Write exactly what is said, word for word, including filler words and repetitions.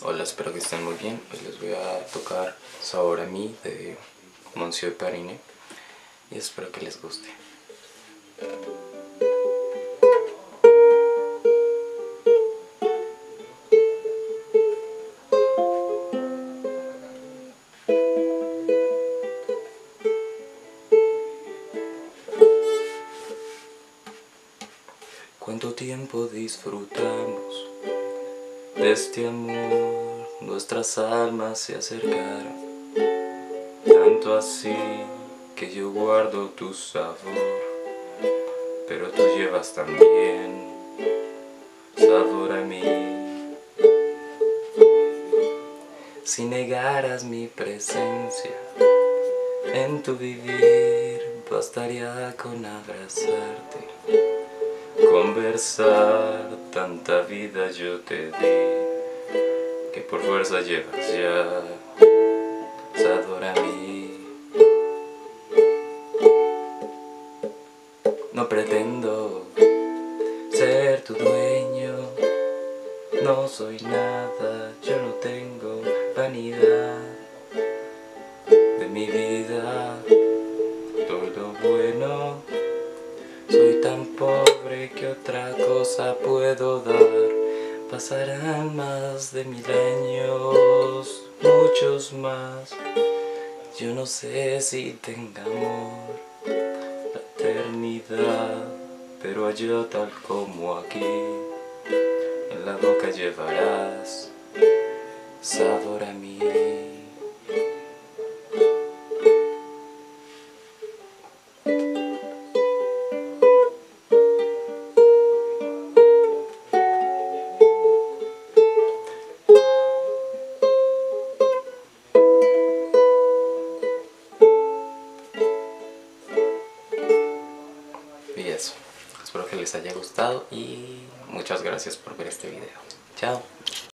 Hola, espero que estén muy bien. Hoy les voy a tocar Sabor a mí de Monsieur Perrine y espero que les guste. ¿Cuánto tiempo disfrutamos de este amor? Nuestras almas se acercaron, tanto así que yo guardo tu sabor, pero tú llevas también sabor a mí. Si negaras mi presencia en tu vivir, bastaría con abrazarte, conversar, tanta vida yo te di, que por fuerza llevas ya sabor a mí. No pretendo ser tu dueño, no soy nada, yo no tengo vanidad de mi vida, todo bueno. Soy tan pobre que otra cosa puedo dar. Pasarán más de mil años, muchos más. Yo no sé si tenga amor la eternidad, pero allá tal como aquí, en la boca llevarás sabor a mí. Y eso, espero que les haya gustado y muchas gracias por ver este video. Chao.